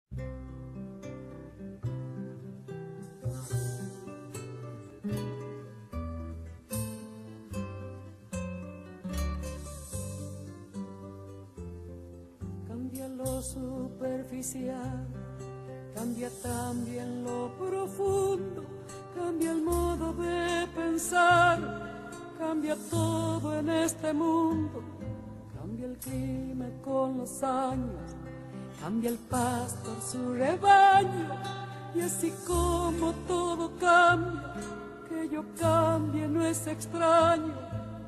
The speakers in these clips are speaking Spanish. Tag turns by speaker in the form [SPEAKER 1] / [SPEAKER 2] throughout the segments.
[SPEAKER 1] Cambia lo superficial, cambia también lo profundo, cambia el modo de pensar, cambia todo en este mundo, cambia el clima con los años, cambia el pastor su rebaño, y así como todo cambia, que yo cambie no es extraño.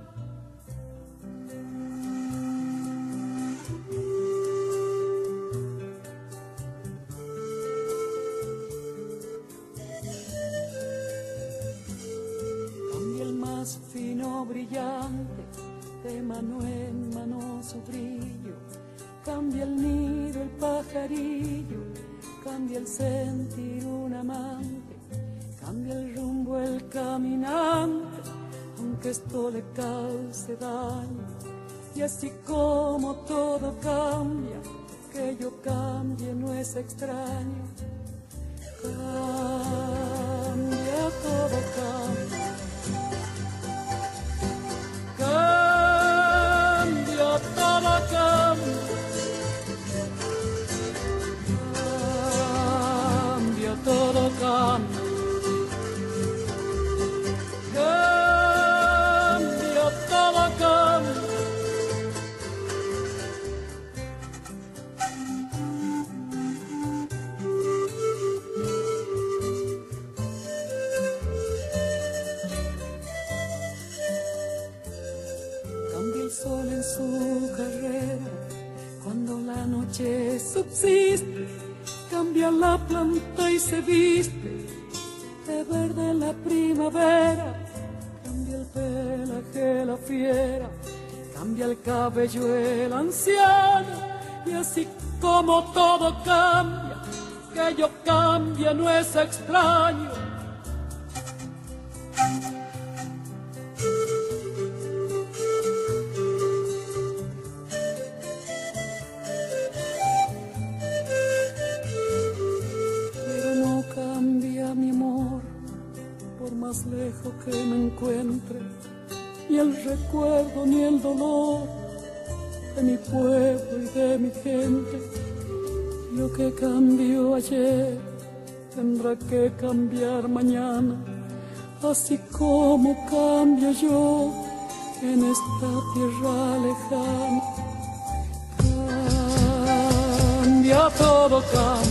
[SPEAKER 1] Fino brillante, de mano en mano su brillo, cambia el nido el pajarillo, cambia el sentir un amante, cambia el rumbo el caminante, aunque esto le cause daño. Y así como todo cambia, que yo cambie no es extraño. Cambia, todo cambia. Cambia, todo cambia. Cambia, todo cambia. Cambia, todo cambia. Cambia el sol en su carrera, cuando la noche subsiste, cambia la planta y se viste de verde la primavera, cambia el pelaje la fiera, cambia el cabello el anciano, y así como todo cambia, que yo cambie no es extraño. Más lejos que me encuentre, ni el recuerdo ni el dolor de mi pueblo y de mi gente. Lo que cambió ayer tendrá que cambiar mañana, así como cambio yo en esta tierra lejana. Cambia, todo cambia.